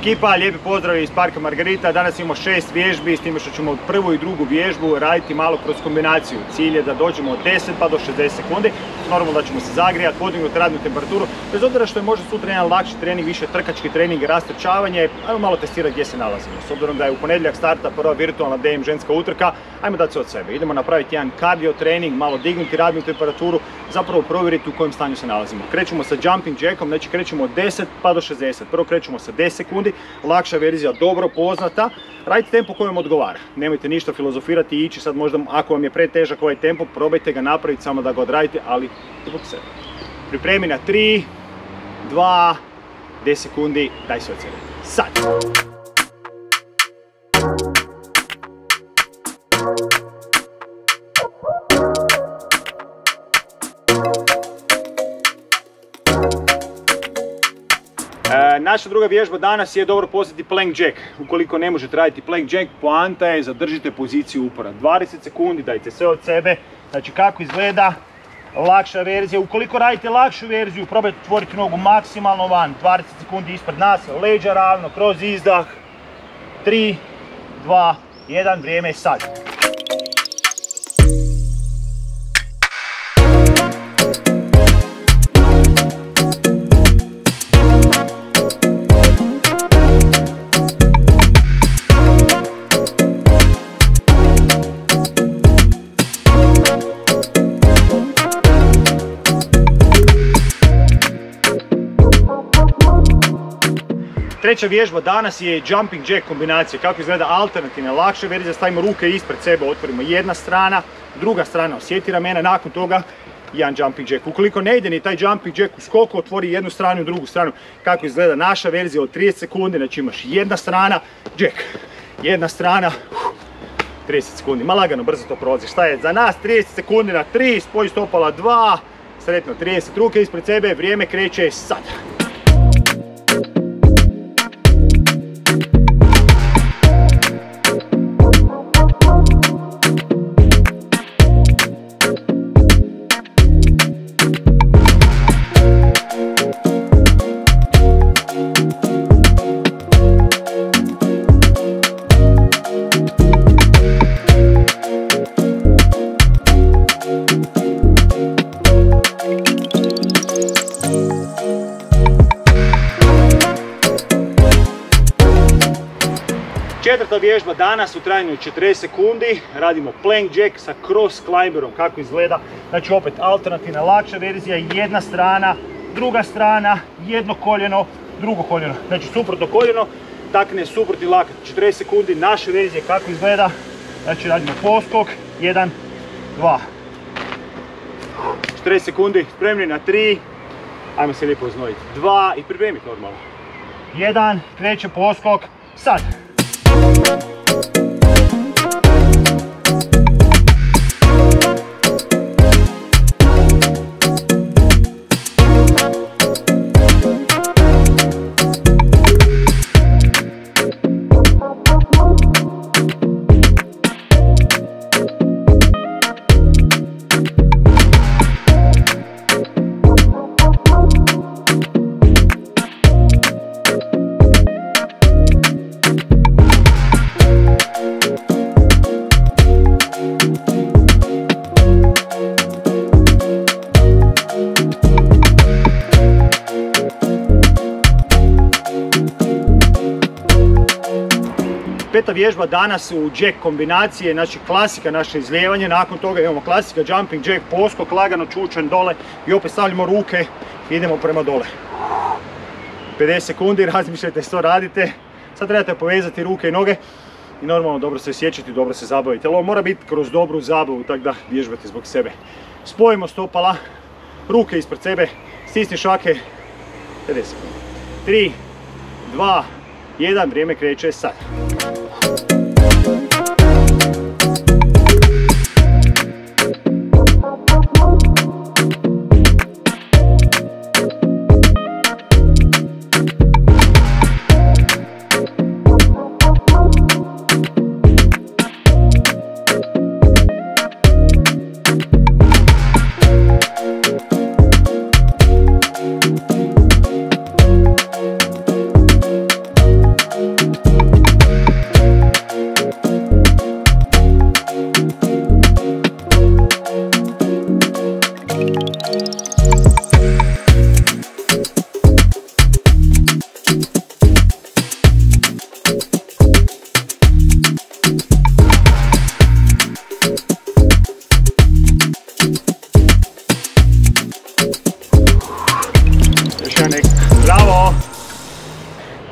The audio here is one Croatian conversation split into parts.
Ekipa, lijepi pozdrav iz Parka Margarita. Danas imamo 6 vježbi, s time što ćemo prvu i drugu vježbu raditi malo kroz kombinaciju. Cilj je da dođemo od 10 pa do 60 sekundi. Normalno da ćemo se zagrijati, podignuti radnu temperaturu. Bez obzira što je možda sutra jedan lakši trening, više trkački trening, rastrčavanje, ajmo malo testirati gdje se nalazimo. S obzirom da je u ponedjeljak starta prva virtualna DM ženska utrka, ajmo dati se od sebe. Idemo napraviti jedan kardio trening, malo dignuti radnu temperaturu, zapravo provjeriti u kojem stanju se nalazimo. Krećemo sa jumping jackom, znači krećemo od 10 pa do 60. Prvo krećemo sa 10 sekundi, lakša verzija, dobro poznata. Radite tempo kojem odgovara. Nemojte ništa filozofirati i ići sad možda, ako vam je pretežak ovaj tempo, probajte ga napraviti samo da ga odradite, ali zbog sebe. Pripremi na 3, 2, 10 sekundi, daj se od sebe. Sad! Naša druga vježba danas je dobro poznati plank jack. Ukoliko ne možete raditi plank jack, poanta je zadržite poziciju upora. 20 sekundi, dajte sve od sebe. Znači kako izgleda lakša verzija. Ukoliko radite lakšu verziju, probajte otvoriti nogu maksimalno van. 20 sekundi ispred nas, leđa ravno, kroz izdah. 3, 2, 1, vrijeme je sad. Treća vježba danas je jumping jack kombinacija. Kako izgleda alternativna, lakša verzija, stavimo ruke ispred sebe, otvorimo jedna strana, druga strana osjeti ramena, nakon toga jedan jumping jack. Ukoliko ne ide ni taj jumping jack u skoku, otvori jednu stranu i drugu stranu. Kako izgleda naša verzija od 30 sekundi, znači imaš jedna strana, jack, jedna strana, 30 sekundi, ma lagano, brzo to prolazi. Šta je za nas 30 sekundi na 3, spoji stopala 2, sretno 30, ruke ispred sebe, vrijeme kreće sad. Četvrta vježba danas u trajanju 40 sekundi, radimo plank jack sa cross climberom. Kako izgleda, znači opet alternativna lakša verzija, jedna strana, druga strana, jedno koljeno, drugo koljeno, znači suprotno koljeno, takne suprotni lakat. 40 sekundi naše verzije kako izgleda, znači radimo poskok, 1, 2. 40 sekundi, spremni na 3, ajmo se lijepo uznojiti, 2 i pripremiti normalno. 1, kreće poskok, sad. Peta vježba danas u jack kombinacije, znači klasika naše izlijevanje, nakon toga imamo klasika jumping jack, poskok, lagano čučan dole i opet stavljamo ruke i idemo prema dole. 50 sekundi, razmišljajte što radite, sad trebate povezati ruke i noge i normalno dobro se osjećati, dobro se zabaviti, ali ovo mora biti kroz dobru zabavu, tako da vježbate zbog sebe. Spojimo stopala, ruke ispred sebe, stisni šake, 50 sekundi. 3, 2, 1, vrijeme kreće sad.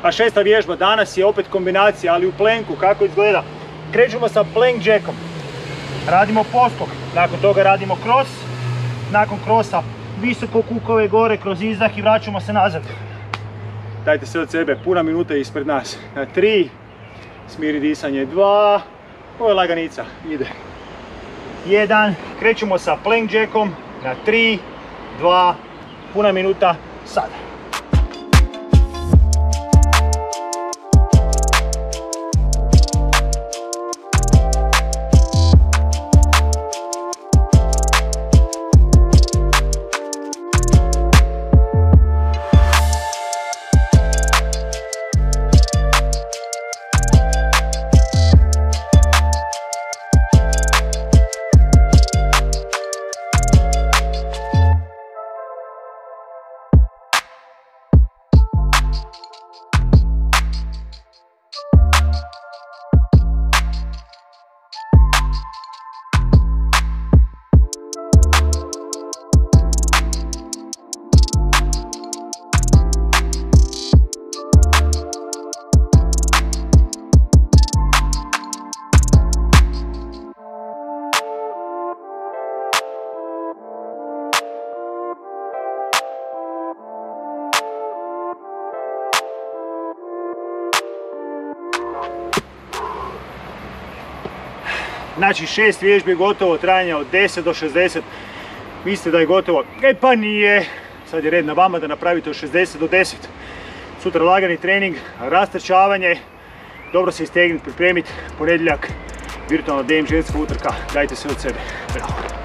A šesta vježba danas je opet kombinacija, ali u planku. Kako izgleda? Krećemo sa plank jackom. Radimo poskok, nakon toga radimo cross. Nakon crossa visoko kukove gore kroz izdah i vraćamo se nazad. Dajte sve od sebe, puna minuta ispred nas. Na 3, smiri disanje 2, ovo je laganica, ide. 1, krećemo sa plank jackom na 3, 2, puna minuta, sada. Znači 6 vježbi gotovo, trajanja od 10 do 60. Mislite da je gotovo? E pa nije. Sad je red na vama da napravite od 60 do 10. Sutra lagani trening, rastrčavanje. Dobro se istegniti, pripremiti. Ponedjeljak, virtualna DM ženska utrka. Dajte sve od sebe. Bravo.